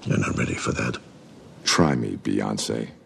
You're not ready for that. Try me, Beyonce.